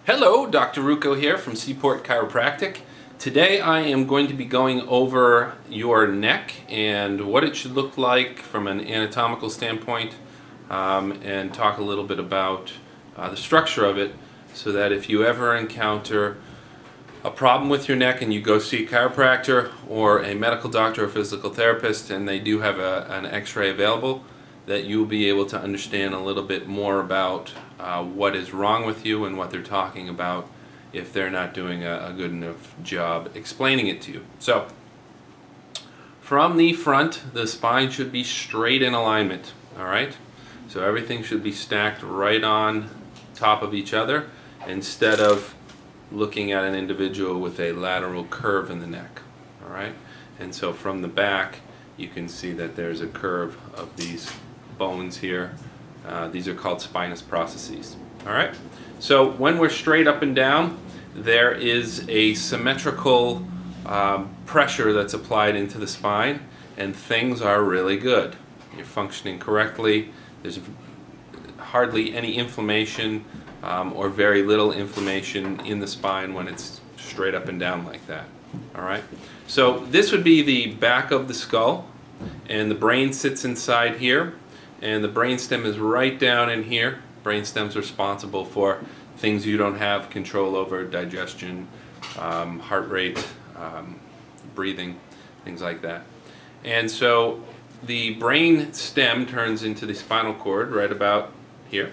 Hello, Dr. Ruocco here from Seaport Chiropractic. Today I am going to be going over your neck and what it should look like from an anatomical standpoint, and talk a little bit about the structure of it, so that if you ever encounter a problem with your neck and you go see a chiropractor or a medical doctor or physical therapist and they do have an x-ray available, that you'll be able to understand a little bit more about what is wrong with you and what they're talking about if they're not doing a good enough job explaining it to you. So, from the front, the spine should be straight in alignment, alright? So everything should be stacked right on top of each other instead of looking at an individual with a lateral curve in the neck, alright? And so from the back, you can see that there's a curve of these bones here. These are called spinous processes. Alright? So when we're straight up and down, there is a symmetrical pressure that's applied into the spine, and things are really good. You're functioning correctly. There's hardly any inflammation or very little inflammation in the spine when it's straight up and down like that. Alright? So this would be the back of the skull, and the brain sits inside here. And the brainstem is right down in here. Brainstem's responsible for things you don't have control over: digestion, heart rate, breathing, things like that. And so the brain stem turns into the spinal cord right about here.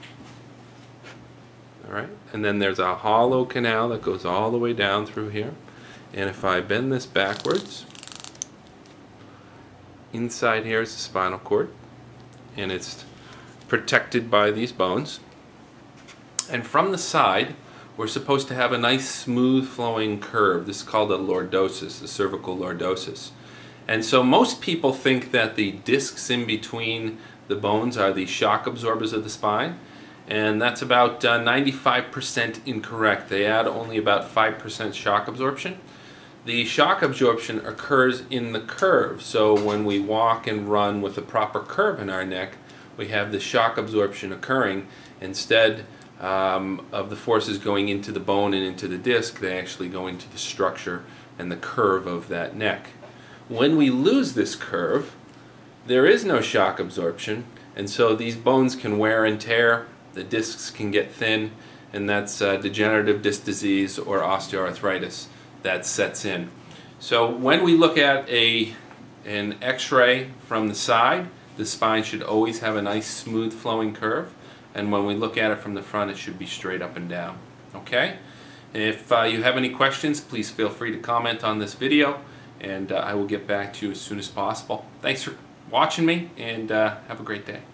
Alright? And then there's a hollow canal that goes all the way down through here. And if I bend this backwards, inside here is the spinal cord, and it's protected by these bones. And from the side, we're supposed to have a nice smooth flowing curve. This is called a lordosis, the cervical lordosis. And so most people think that the discs in between the bones are the shock absorbers of the spine, and that's about 95% incorrect. They add only about 5% shock absorption. The shock absorption occurs in the curve, so when we walk and run with a proper curve in our neck, we have the shock absorption occurring. Instead of the forces going into the bone and into the disc, they actually go into the structure and the curve of that neck. When we lose this curve, there is no shock absorption, and so these bones can wear and tear, the discs can get thin, and that's degenerative disc disease or osteoarthritis that sets in. So when we look at an x-ray from the side, the spine should always have a nice smooth flowing curve, and when we look at it from the front, it should be straight up and down. Okay? If you have any questions, please feel free to comment on this video, and I will get back to you as soon as possible. Thanks for watching me, and have a great day.